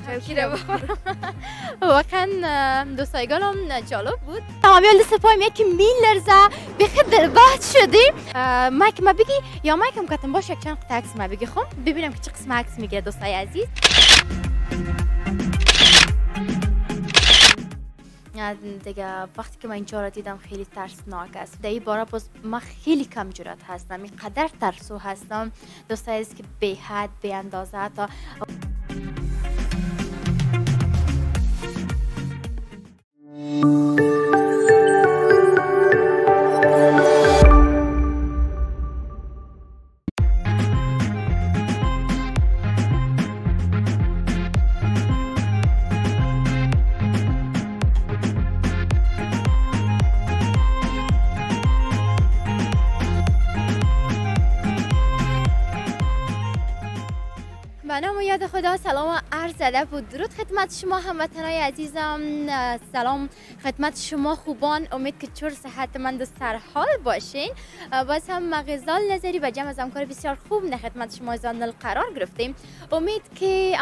شوکی رو بخورم. واقعا دوستای گلم جالب بود. تمامیل دست پایم یکی میلرزه بخیر دلبحث شدیم. مایک ما بگی یا مایکم کتم باشه چند قطعه عکس ما بگی خب ببینم که چه قسم عکس میگیره دوستای عزیز. دیگه وقتی که من اینجا را دیدم خیلی ترسناک است. در این باره باز من خیلی کم جرأت هستم، اینقدر ترسو هستم دوستای عزیز که به حد به اندازه تا نام و یاد خدا. سلام و عرض ادب و درود خدمت شما هموطنای عزیزم. سلام خدمت شما خوبان، امید که چور صحتمند و سرحال باشین. باز هم مغزال نظری و جمع از همکار بسیار خوب نه خدمت شما زندل قرار گرفتیم. امید که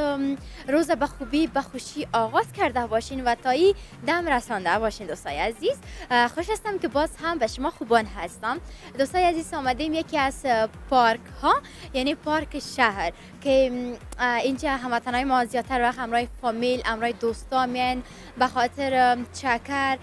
روز به خوبی به خوشی آغاز کرده باشین و تا این دم رسانده باشین دوستای عزیز. خوش هستم که باز هم به شما خوبان هستم. دوستای عزیز آمدیم یکی از پارک ها، یعنی پارک شهر که اینجا هموطنای ما زیادتر وقت همراه فامیل همراه دوستا میان به خاطر چکر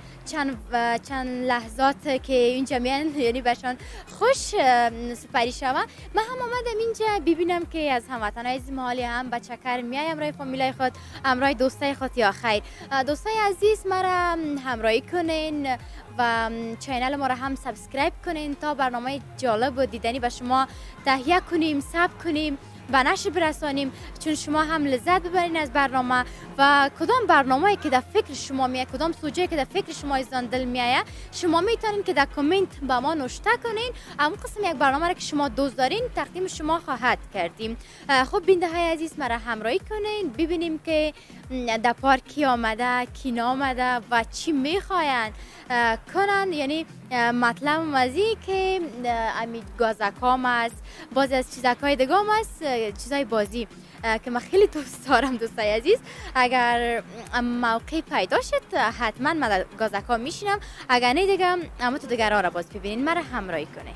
چند لحظات که اینجا میان یعنی برشان خوش سپری شوه. من هم آمدم اینجا ببینم که از هموطنای عزیز محالی هم به چکر میای همراه فامیلای خود همراه دوستای خود یا خیر. دوستای عزیز مرا همراهی کنین و چینل ما را هم سابسکرایب کنین تا برنامه جالب و دیدنی به شما تهیه کنیم، ثبت کنیم، به نشر برسانیم، چون شما هم لذت ببرین از برنامه و کدام برنامه‌ای که در فکر شما میاد، کدام سوژه‌ای که در فکر شما از دل میاد، شما میتونین که در کامنت با ما نوشته کنین. اما قسم یک برنامه را که شما دوست دارین تقدیم شما خواهد کردیم. خب بیننده های عزیز مرا همراهی کنین ببینیم که در پارکی آمده، کی آمده و چی میخواین کنن. یعنی مطلب مزی که امید گازکام است، باز از چیزهای دیگه هم است، چیزای بازی که من خیلی دوست دارم دوستای عزیز. اگر موقعی پیدا شد حتما من در گازکام میشینم، اگر نه دیگه اما تو دیگه را باز ببینین مرا همراهی کنه.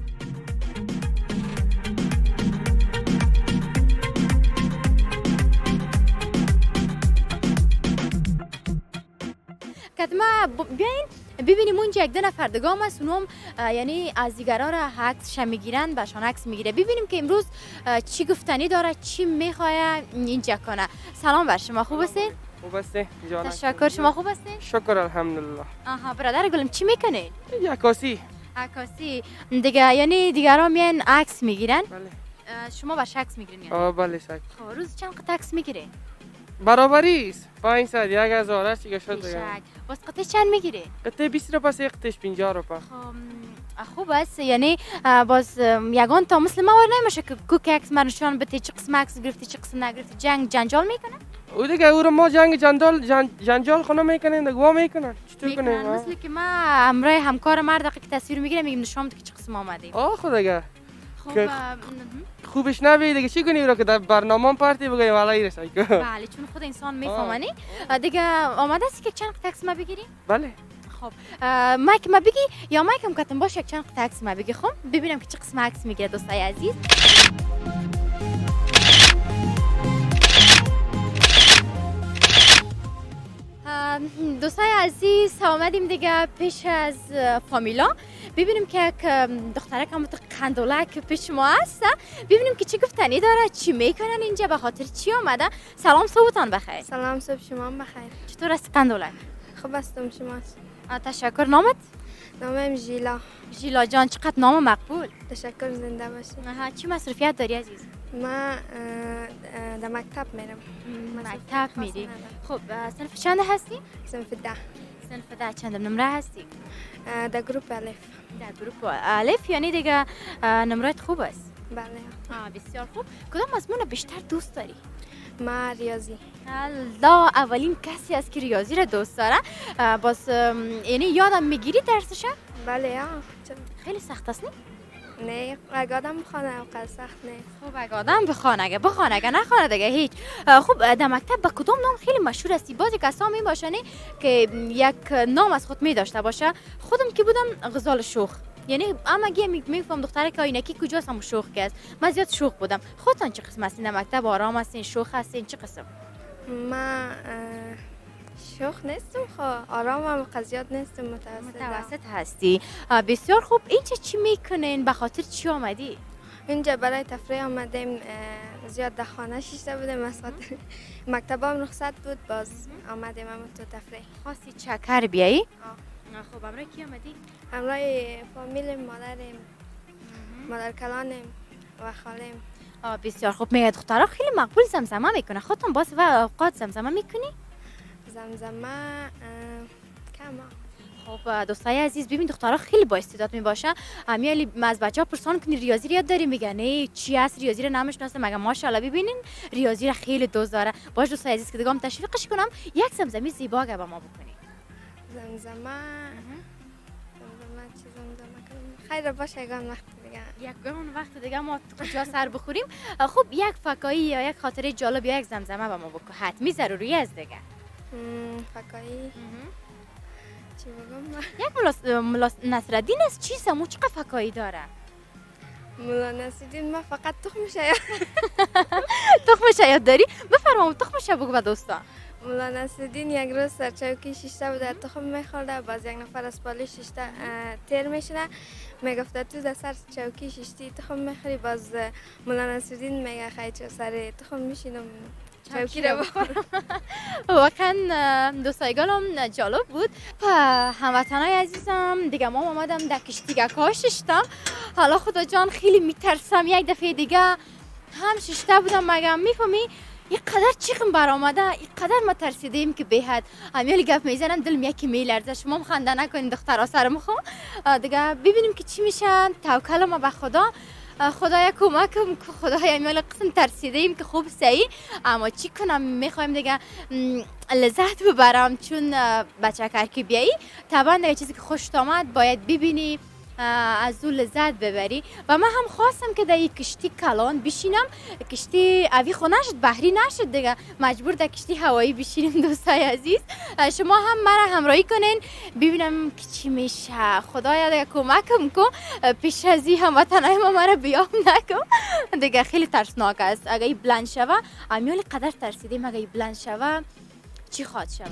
کدما بیاین ببینیم اونجا یک دو نفر دیگه هم است، اونم یعنی از دیگران را عکسش میگیرن، بهشان عکس میگیره. ببینیم که امروز چی گفتنی داره، چی میخواد اینجا کنه. سلام بر شما، خوب هستین؟ خوب هستی جانم. تشکر. شما خوب هستین؟ شکر الحمدلله. آها برادر گلم چی میکنین؟ عکاسی. عکاسی دیگه، یعنی دیگران میان عکس میگیرن؟ بله. شما باش عکس میگیرین یعنی؟ بله سگ. خب روز چند قطعه عکس میگیرین؟ برابری است. 500 1000 است دیگه شد دیگه. باز قطعه چند میگیری؟ قطعه 20 روپیه است، قطعه 50 روپیه. خب خوب است، یعنی باز یگان تا مثل ما نمیشه که کوک عکس نشون بده چه قسم عکس گرفتی چه قسم نگرفتی. جنجال میکنه؟ او دیگه او رو ما جنجال خونه میکنن دیگه وا میکنن. چطور کنیم؟ مثل که ما همراه همکار مرد دقیق تصویر میگیرم میگم نشون که چه قسم آمدی. خود دیگه. خب خوبش نبی دیگه چی کنی رو که در برنامه پارتی بگی والای رسای. بله چون خود انسان میفهمانی. دیگه آماده است که چند قطعه عکس ما بگیریم؟ بله. خب مایک ما بگی یا مایکم کتم باشه چند قطعه عکس ما بگی خب ببینم که چه قسم عکس میگیره دوستای عزیز. دوستای عزیز آمدیم دیگه پیش از فامیلا ببینیم که یک دخترک هم قندولک پیش ما هست، ببینیم که چی گفتنی داره، چی میکنن اینجا، به خاطر چی آمده. سلام صبحتان بخیر. سلام صبح شما بخیر. چطور است قندولک؟ خوب هستم، شماست؟ تشکر. نامت؟ نامم ژیلا. ژیلا جان چقدر نام مقبول. تشکر، زنده باشید. چی مصروفیت داری عزیز؟ ما در مکتب میرم. مکتب میری؟ خب صنف چند هستی؟ صنف 10. صنف 10 چند نمره هستی؟ در گروپ الف. در گروپ الف یعنی دیگه نمرات خوب است؟ بله. بسیار خوب. کدام مضمون بیشتر دوست داری؟ ما ریاضی. الله، اولین کسی است که ریاضی را دوست داره. باز یعنی یادم میگیری درسش؟ بله. خیلی سخت است نه؟ نه اگه آدم بخوانه اوقات سخت نه. خب اگه آدم بخوانه اگه نخوانه دیگه هیچ. خب در مکتب به کدام نام خیلی مشهور هستی؟ بعضی کسا می باشن که یک نام از خود می داشته باشه. خودم که بودم غزال شوخ، یعنی اما میفهم دختره که اینکی کجاست هم شوخ که است. من زیاد شوخ بودم. خودتان چه قسم هستین در مکتب؟ آرام هستین، شوخ هستین، چه قسم؟ ما شوخ نیستم، خب آرامم قضیات نیستم، متوسط هستی. بسیار خوب. اینجا چی میکنین؟ به خاطر چی آمدی؟ اینجا برای تفریح آمدیم. زیاد در خانه شیشته بودیم، از خاطر مکتبام رخصت بود، باز آمدیم اما تو تفریح. خواستی چکر بیایی؟ خب امروز کی آمدی؟ امروز فامیلیم، مادر کلانیم و خالیم. بسیار خوب. میگه دخترها خیلی مقبول زمزمه میکنه. خودتون باز و اوقات زمزمه میکنی؟ زمزمه کم. خب دوستای عزیز، ببین دخترها خیلی با استعداد میباشن. امیالی از بچه‌ها پرسان کنی ریاضی یاد داری؟ میگن نه چی است ریاضی رو نمیشناسه. مگه ماشاءالله ببینین ریاضی رو خیلی دوست داره. باش دوستای عزیز که دیگه تشویقش کنم یک زمزمه زیبا به ما بکنی. زمزمه خیر باشه یگان وقت دیگه. یگان وقت دیگه ما کجا سر بخوریم. خب یک فکایی یا یک خاطره جالب یا یک زمزمه به ما بکن. حتمی ضروری است دیگه. فکایی چی یک بگم؟ ملا نصرالدین است. چی سمو چقدر فکایی داره؟ ملا نصرالدین ما فقط تخم شاید. تخم شاید داری؟ بفرمایید تخم شاید بگو به دوستان. ملا نصرالدین یک روز سر چوکی شیشته بوده، تخم میخورده، باز یک نفر از پالی شیشته تیر میشده، میگفته تو در سر چوکی شیشتی تخم میخوری. باز ملا نصرالدین میگه خیلی چه سر تخم میشینم چوکی رو بخورم. واقعا دوستایگانم جالب بود. هموطنای عزیزم دیگه ما آمدم در کشتیگه که ششتم. حالا خدا جان خیلی میترسم یک دفعه دیگه هم ششته بودم. مگم میفهمی این قدر چیخم برآمده، این قدر ما ترسیدیم که به حد. امیالی گپ میزنم دلم یکی میلرزه. شما هم خنده نکنین دخترها سرم خو. دیگه ببینیم که چی میشن. توکل ما به خدا. خدایا کمکم که خدایا امیال قسم ترسیدیم که خوب صحیح، اما چی کنم میخوایم دیگه لذت ببرم. چون بچه کرکی بیایی طبعا دیگه چیزی که خوشت آمد باید ببینی، از اون لذت ببری. و من هم خواستم که در یک کشتی کلان بشینم. کشتی اوی خو نشد، بحری نشد دیگه، مجبور در کشتی هوایی بشینیم. دوستای عزیز شما هم مرا همراهی کنین ببینم که چی میشه. خدایا دیگه کمکم کن پیش از این هموطنای ما مرا بیام نکن دیگه. خیلی ترسناک است. اگه این بلند شوه امیالی قدر ترسیدیم، اگه این بلند شوه چی خواد شوه.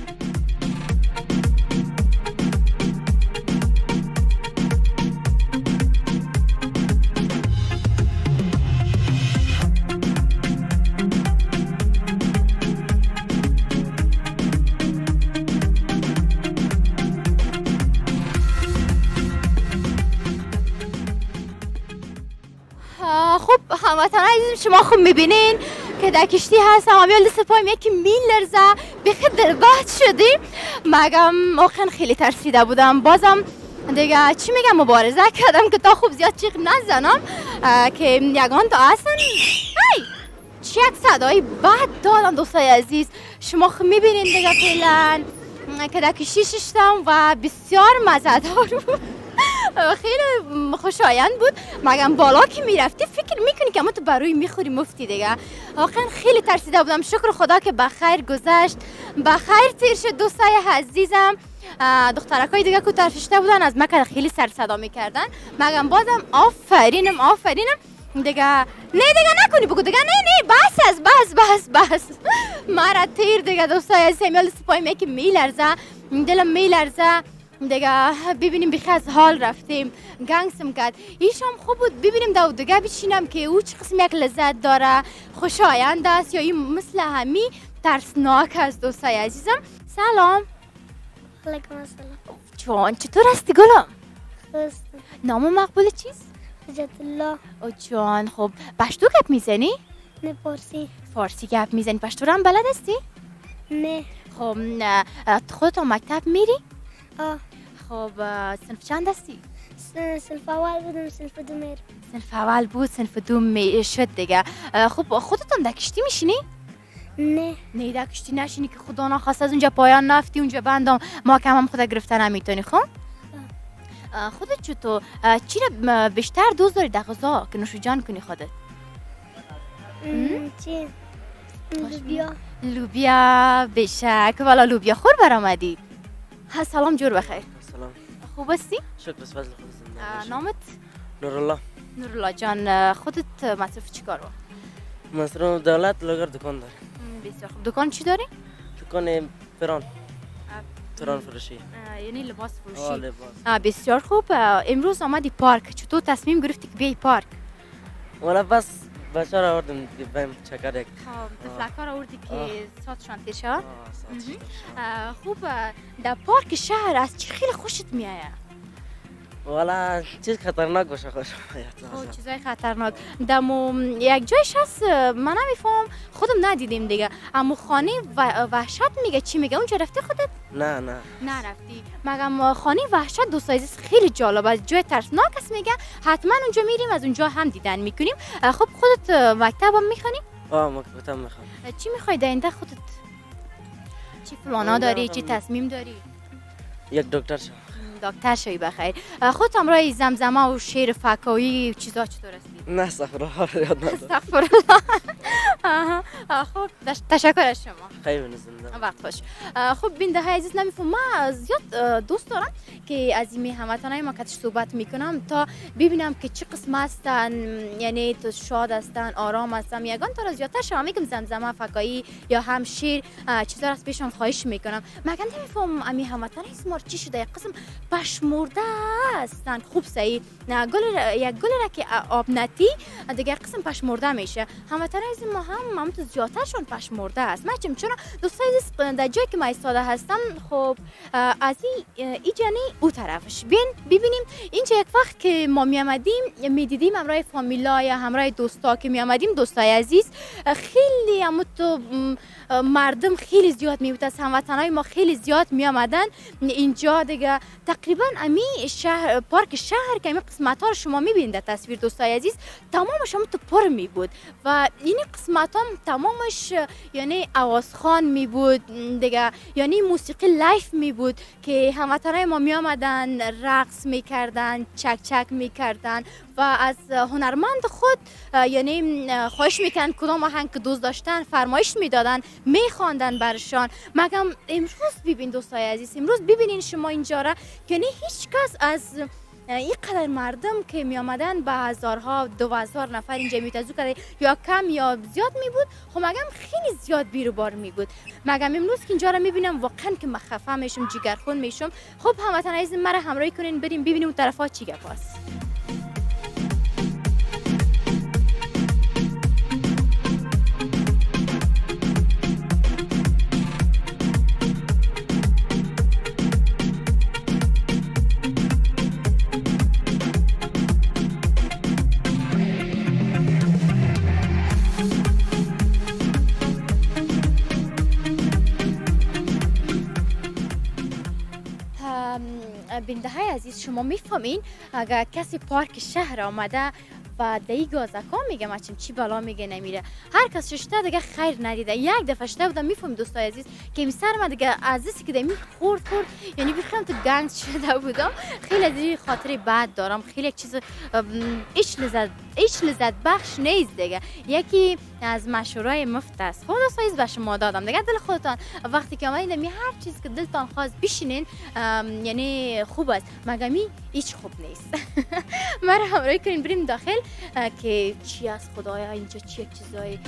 خب هموطنان عزیزم شما خب میبینین که در کشتی هستم. امیال دست پایم یکی میلرزه، بخیر دلبهت شدیم. مگم واقعا خیلی ترسیده بودم. بازم دیگه چی میگم مبارزه کردم که تا خوب زیاد چیخ نزنم که یگان تا اصلا چی یک صدای بد دادم. دوستای عزیز شما خب میبینین دیگه فعلا که در کشتی ششتم و بسیار مزه‌دار بود. خیلی خوشایند بود. مگم بالا که میرفتی فکر میکنی که اما تو بروی میخوری مفتی دیگه. واقعا خیلی ترسیده بودم. شکر خدا که بخیر گذشت، بخیر تیر شد. دوستای عزیزم دخترکای دیگه که ترفشته بودن از مکه خیلی سر صدا میکردن. مگم بازم آفرینم دیگه. نه دیگه نکنی بگو دیگه. نه بس مرا تیر دیگه. دوستای عزیزم میال سپایم که میلرزه، دلم میلرزه دیگه. ببینیم بخی از حال رفتیم، گنگسم کرد. ایشم خوب بود. ببینیم دو دیگه بشینم که او چه قسم یک لذت داره، خوشایند است یا این مثل همی ترسناک است. دوستای عزیزم سلام. علیکم السلام. جان چطور هستی گلم؟ خوست. نام مقبول چیست؟ حجت الله. او جان خب پشتو گپ میزنی؟ نه فارسی گپ میزنی. پشتو رو هم بلد هستی؟ نه. خب خودت مکتب میری؟ خب صنف چند هستی؟ صنف اول بودم، صنف دو میرم. صنف اول بود، صنف دو شد دیگه. خب خودتون در کشتی میشینی؟ نه در کشتی نشینی که خدا نخواست از اونجا پایان نفتی اونجا بندم ما کم هم خدا گرفته نمیتونی. خب خودت چطور چی را بیشتر دوست داری در غذا که نوش جان کنی خودت؟ چی؟ لوبیا. لوبیا بشک. والا لوبیا خور برآمدی. سلام جور بخیر. سلام. خوب هستی؟ شکر بس فضل خود زنده. نامت؟ نورالله. نورالله جان خودت مصرف چی کار رو؟ مصرف دولت لگر دکان داره. بسیار خوب. دکان چی داری؟ دکان فران فروشی. یعنی لباس فروشی. لباس. بسیار خوب. امروز آمدی پارک. چطور تصمیم گرفتی که بیای پارک؟ والا بس بچه را آوردم دیگه بهم چکر یک. تفلک‌ها را آوردی که ساعتشان تیر شد؟ خوب. در پارک شهر از چی خیلی خوشت میآید؟ والا چیز خطرناک باشه خوش میاد. چیزای خطرناک. دمو یک جایش هست من نمیفهم خودم ندیدیم دیگه. اما خانه وحشت میگه چی میگه؟ اونجا رفتی خودت؟ نه رفتی. مگم خانه وحشت دوست عزیز خیلی جالب است. جای ترسناک است میگه. حتما اونجا میریم از اونجا هم دیدن میکنیم. خب خودت مکتب هم میخوانی؟ مکتب میخوام. چی میخوای در آینده خودت؟ چی پلانا داری؟ چی تصمیم داری؟ یک دکتر شم. دکتر شوی بخیر. خودت همراه زمزمه و شعر فکاهی چیزا چطور هستی؟ نه استغفرالله یاد ندارم. استغفرالله. خب تشکر از شما. خیلی زنده. وقت خوش. خب بینده های عزیز نمیفهم من زیاد دوست دارم که از این هموطنای ما کتش صحبت میکنم تا ببینم که چه قسم هستن، یعنی تو شاد هستن، آرام هستن. یگان تا زیادتر شما میگم زمزمه فکاهی یا هم شعر چیزا از پیشم خواهش میکنم. مگه نمیفهم امی هموطنای اسمار چی شده؟ یک قسم پشمرده هستن. خوب صحیح. نه یک گل را که آب نتی دیگه قسم پشمرده میشه. هموطنای ما هم تو زیادترشون پشمرده است. من چون دوستای در جایی که ما ایستاده هستم خب از این جنی او طرفش ببینیم اینجا یک وقت که ما میامدیم میدیدیم همراه فامیلا یا همراه دوستا که میامدیم دوستای عزیز خیلی تو مردم خیلی زیاد میبود از هموطنای ما خیلی زیاد میامدن اینجا دیگه. تقریبا امی شهر پارک شهر که امی قسمت ها رو شما میبینید در تصویر دوستای عزیز تمامش هم تو پر میبود و این قسمت هم تمامش یعنی آوازخوان میبود دیگه، یعنی موسیقی لایف میبود که هموطنای ما میامدن رقص میکردن، چک چک میکردن و از هنرمند خود یعنی خواهش میکنن کدام آهنگ که دوست داشتن فرمایش میدادن میخواندن برشان. مگم امروز ببین دوستای عزیز، امروز ببینین شما اینجا را یعنی هیچ کس از این قدر مردم که می آمدن به هزارها 2000 نفر اینجا میتازو کرده یا کم یا زیاد می بود. خب مگم خیلی زیاد بیروبار می بود. مگم امروز که اینجا را می بینم واقعا که من خفه میشم، جگرخون میشم. خب هموطن عزیز مرا همراهی کنین بریم ببینیم اون طرفا چی گپ است. بینده های عزیز شما میفهمین اگر کسی پارک شهر آمده و دایی گازکا میگه مچم چی بلا میگه نمیره، هر کس ششته دیگه خیر ندیده. یک دفعه شده بودم میفهم دوستای عزیز که می سر من دیگه عزیزی که دمی خورد یعنی بخوام تو گنگ شده بودم. خیلی از این خاطری بد دارم، خیلی یک چیز هیچ لذت بخش نیست دیگه. یکی از مشورای مفت است خود دوستای عزیز به شما دادم دیگه. دل خودتان وقتی که آمدید می هر چیز که دلتان خواست بشینین یعنی خوب است، مگمی هیچ خوب نیست. مرا همراهی کنین بریم داخل که چی است خدایا اینجا چی یک چیزایی.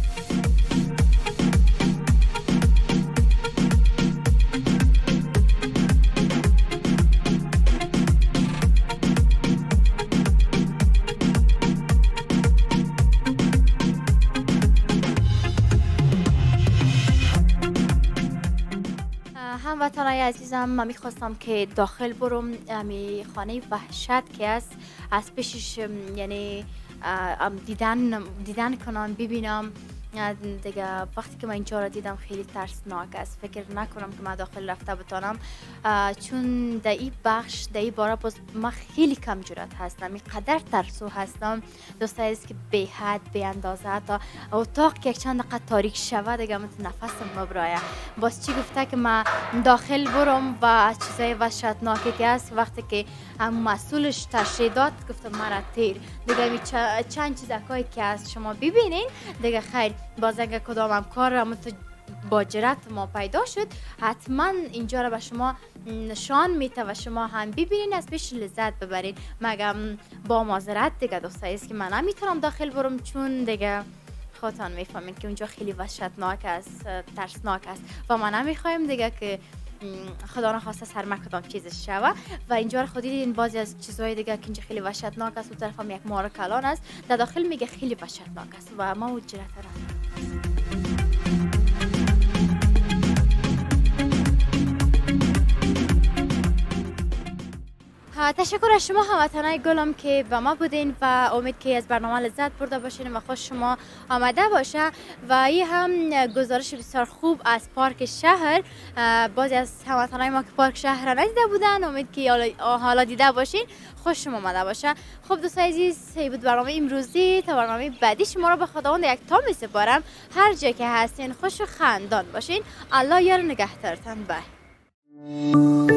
هموطنای عزیزم من میخواستم که داخل برم امی خانه وحشت که است از پیشش یعنی دیدن کنم ببینم دیگه وقتی که من اینجا را دیدم خیلی ترسناک است. فکر نکنم که من داخل رفته بتانم، چون در این بخش در این باره باز من خیلی کم جرأت هستم، اینقدر ترسو هستم دوستای است که به حد به اندازه تا اتاق که یک چند دقیقه تاریک شود دیگه من نفسم مبرایه. باز چی گفته که من داخل برم و چیزای وحشتناکی که است. وقتی که هم مسئولش تشریح داد گفتم مرا تیر دیگه چند چیزایی که از شما ببینین دیگه خیر. باز اگه کدام هم کار با جرأت ما پیدا شد حتما اینجا را به شما نشان میته و شما هم ببینین از پیش لذت ببرین. مگم با معذرت دیگه دوستایی است که من نمیتونم داخل برم چون دیگه خودتان میفهمین که اونجا خیلی وحشتناک است، ترسناک است و ما نمیخوایم دیگه که خدا نخواسته سر ما کدام چیزش شوه. و اینجا رو خودی دیدین بعضی از چیزهای دیگه که اینجا خیلی وحشتناک است. اون طرف هم یک مار کلان است در داخل میگه خیلی وحشتناک است و ما جرأت نداریم. تشکر از شما هموطنای گلم که با ما بودین و امید که از برنامه لذت برده باشین و خوش شما آمده باشه. و این هم گزارش بسیار خوب از پارک شهر. بعضی از هموطنای ما که پارک شهر را ندیده بودن امید که حالا دیده باشین، خوش شما آمده باشه. خب دوستای عزیز بود برنامه امروزی. تا برنامه بعدی شما را به خداوند یک تا میسپارم. هر جا که هستین خوش و خندان باشین. الله یار نگهدارتان. بای.